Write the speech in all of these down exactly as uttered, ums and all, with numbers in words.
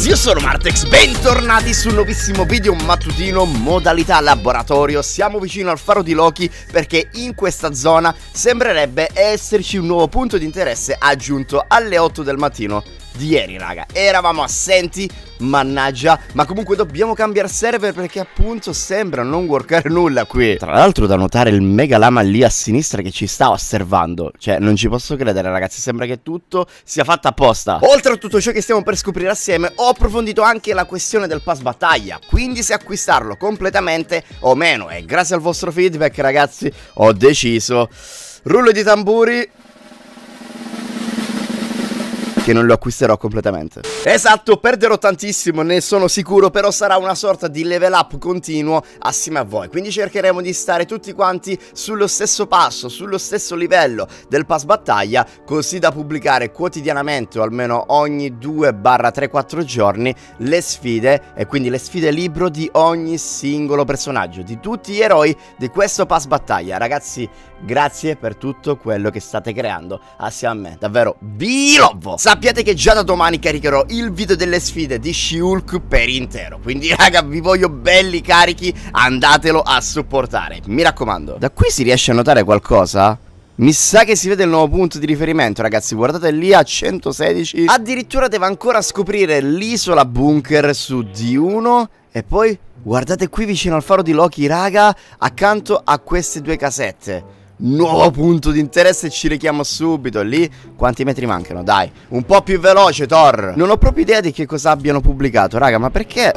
ragazzi, io sono Martex, bentornati sul nuovissimo video mattutino modalità laboratorio. Siamo vicino al faro di Loki perché in questa zona sembrerebbe esserci un nuovo punto di interesse aggiunto alle otto del mattino di ieri, raga. Eravamo assenti, mannaggia, ma comunque dobbiamo cambiare server perché appunto sembra non workare nulla qui. Tra l'altro da notare il mega lama lì a sinistra che ci sta osservando. Cioè non ci posso credere, ragazzi, sembra che tutto sia fatto apposta. Oltre a tutto ciò che stiamo per scoprire assieme, ho approfondito anche la questione del pass battaglia, quindi se acquistarlo completamente o meno. E grazie al vostro feedback, ragazzi, ho deciso, rullo di tamburi, che non lo acquisterò completamente. Esatto, perderò tantissimo, ne sono sicuro, però sarà una sorta di level up continuo assieme a voi. Quindi cercheremo di stare tutti quanti sullo stesso passo, sullo stesso livello del pass battaglia, così da pubblicare quotidianamente o almeno ogni due tre quattro giorni le sfide, e quindi le sfide libro di ogni singolo personaggio, di tutti gli eroi di questo pass battaglia. Ragazzi, grazie per tutto quello che state creando assieme a me, davvero vi lovo. Sappiate che già da domani caricherò il video delle sfide di She-Hulk per intero, quindi raga vi voglio belli carichi, andatelo a supportare, mi raccomando. Da qui si riesce a notare qualcosa? Mi sa che si vede il nuovo punto di riferimento, ragazzi, guardate lì a centosedici. Addirittura devo ancora scoprire l'isola bunker su D uno. E poi guardate qui vicino al faro di Loki, raga, accanto a queste due casette. Nuovo punto di interesse, ci richiamo subito. Lì quanti metri mancano? Dai, un po' più veloce, Thor. Non ho proprio idea di che cosa abbiano pubblicato, raga, ma perché?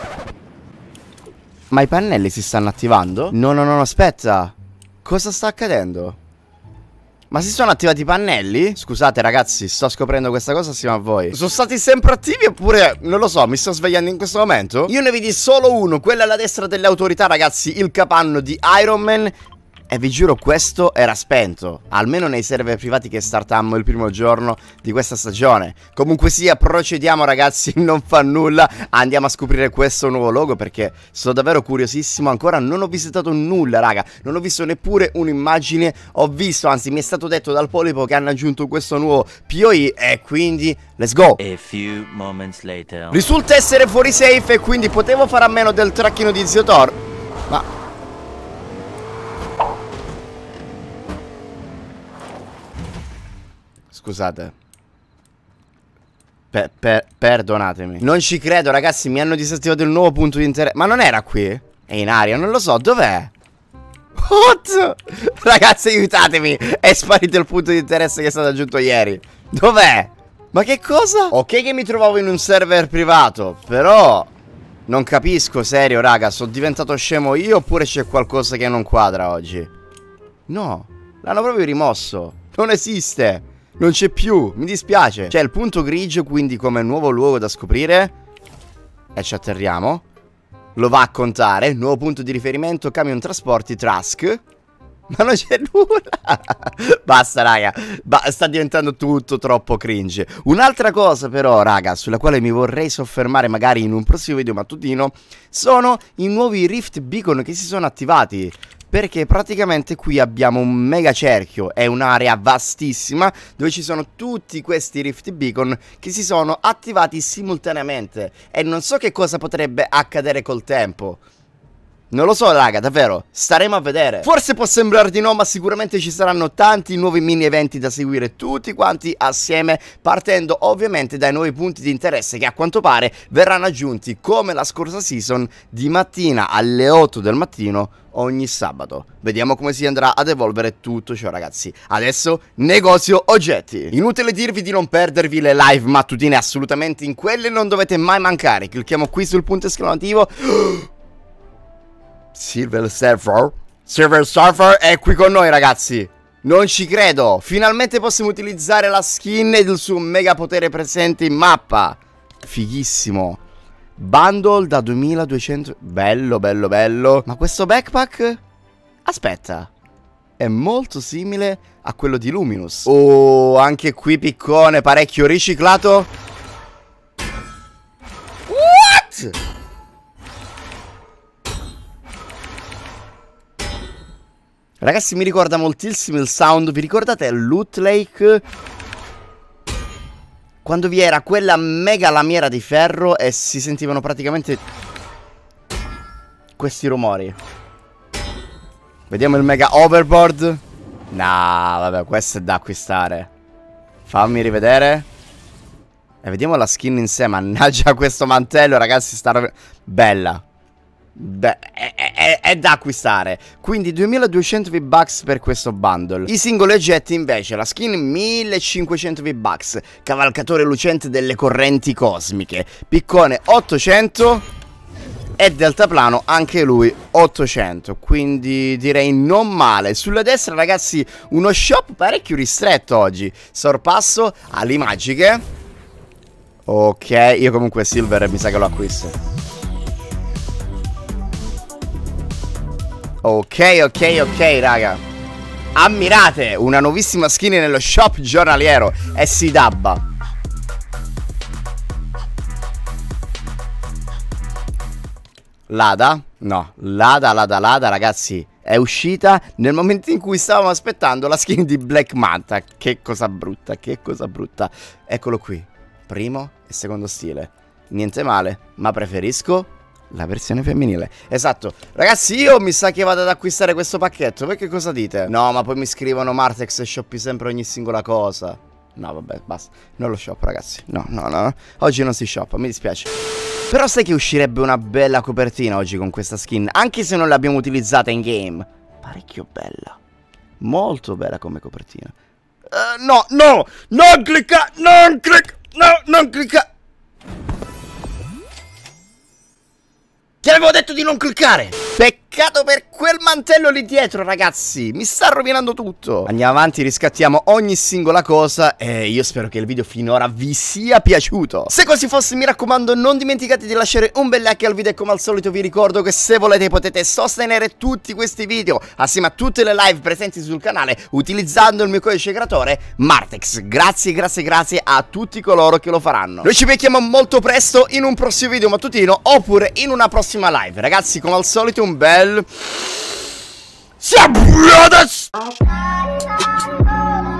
Ma i pannelli si stanno attivando? No, no, no, aspetta. Cosa sta accadendo? Ma si sono attivati i pannelli? Scusate ragazzi, sto scoprendo questa cosa assieme a voi. Sono stati sempre attivi oppure, non lo so, mi sto svegliando in questo momento? Io ne vidi solo uno, quello alla destra delle autorità, ragazzi, il capanno di Iron Man. E vi giuro, questo era spento, almeno nei server privati che startammo il primo giorno di questa stagione. Comunque sia, procediamo ragazzi, non fa nulla, andiamo a scoprire questo nuovo logo perché sono davvero curiosissimo. Ancora non ho visitato nulla, raga, non ho visto neppure un'immagine. Ho visto, anzi mi è stato detto dal Polipo che hanno aggiunto questo nuovo P O I e quindi let's go. A few moments later. Risulta essere fuori safe e quindi potevo fare a meno del tracchino di Zio Thor. Ma... scusate, per, per, perdonatemi. Non ci credo ragazzi, mi hanno disattivato il nuovo punto di interesse. Ma non era qui? È in aria, non lo so, dov'è? What? Ragazzi aiutatemi, è sparito il punto di interesse che è stato aggiunto ieri. Dov'è? Ma che cosa? Ok che mi trovavo in un server privato, però non capisco, serio raga, sono diventato scemo io oppure c'è qualcosa che non quadra oggi? No, l'hanno proprio rimosso, non esiste. Non c'è più, mi dispiace. C'è il punto grigio quindi come nuovo luogo da scoprire. E ci atterriamo. Lo va a contare. Nuovo punto di riferimento, camion trasporti, Trask. Ma non c'è nulla. Basta raga, ba sta diventando tutto troppo cringe. Un'altra cosa però raga, sulla quale mi vorrei soffermare magari in un prossimo video mattutino, sono i nuovi Rift Beacon che si sono attivati. Perché praticamente qui abbiamo un mega cerchio, è un'area vastissima dove ci sono tutti questi Rift Beacon che si sono attivati simultaneamente. E non so che cosa potrebbe accadere col tempo. Non lo so raga, davvero, staremo a vedere. Forse può sembrare di no, ma sicuramente ci saranno tanti nuovi mini eventi da seguire tutti quanti assieme, partendo ovviamente dai nuovi punti di interesse che a quanto pare verranno aggiunti come la scorsa season di mattina alle otto del mattino ogni sabato. Vediamo come si andrà ad evolvere tutto ciò ragazzi. Adesso negozio oggetti. Inutile dirvi di non perdervi le live mattutine, assolutamente in quelle non dovete mai mancare. Clicchiamo qui sul punto esclamativo. Silver Surfer Silver Surfer è qui con noi ragazzi. Non ci credo. Finalmente possiamo utilizzare la skin ed il suo mega potere presente in mappa. Fighissimo. Bundle da duemiladuecento. Bello bello bello. Ma questo backpack? Aspetta, è molto simile a quello di Luminous. Oh, anche qui piccone, parecchio riciclato. What? Ragazzi, mi ricorda moltissimo il sound. Vi ricordate Loot Lake? quando vi era quella mega lamiera di ferro e si sentivano praticamente questi rumori. Vediamo il mega overboard. No, vabbè, questo è da acquistare. Fammi rivedere. E vediamo la skin in sé. Mannaggia questo mantello, ragazzi, sta bella. Beh, è, è, è da acquistare. Quindi duemiladuecento V-Bucks per questo bundle. I singoli oggetti invece, la skin millecinquecento V-Bucks, cavalcatore lucente delle correnti cosmiche, piccone ottocento e deltaplano anche lui ottocento. Quindi direi non male. Sulla destra, ragazzi, uno shop parecchio ristretto oggi. Sorpasso ali magiche. Ok, io comunque Silver mi sa che lo acquisto. Ok, ok, ok, raga. Ammirate, una nuovissima skin nello shop giornaliero. E si dabba. Lada? No, Lada, Lada, Lada, ragazzi, è uscita nel momento in cui stavamo aspettando la skin di Black Manta. Che cosa brutta, che cosa brutta. Eccolo qui, primo e secondo stile. Niente male, ma preferisco la versione femminile. Esatto. Ragazzi, io mi sa che vado ad acquistare questo pacchetto. Voi che cosa dite? No, ma poi mi scrivono Martex e shoppi sempre ogni singola cosa. No, vabbè, basta. Non lo shop, ragazzi. No, no, no. Oggi non si shoppa, mi dispiace. Però sai che uscirebbe una bella copertina oggi con questa skin, anche se non l'abbiamo utilizzata in game. Parecchio bella. Molto bella come copertina. uh, No, no, non clicca, non clicca, no, non clicca. Ti avevo detto di non cliccare. Peccato per quel mantello lì dietro, ragazzi. Mi sta rovinando tutto. Andiamo avanti, riscattiamo ogni singola cosa. E io spero che il video finora vi sia piaciuto. Se così fosse, mi raccomando, non dimenticate di lasciare un bel like al video. E come al solito vi ricordo che se volete potete sostenere tutti questi video assieme a tutte le live presenti sul canale utilizzando il mio codice creatore Martex. Grazie, grazie, grazie a tutti coloro che lo faranno. Noi ci becchiamo molto presto in un prossimo video mattutino oppure in una prossima live. Ragazzi, come al solito un bel...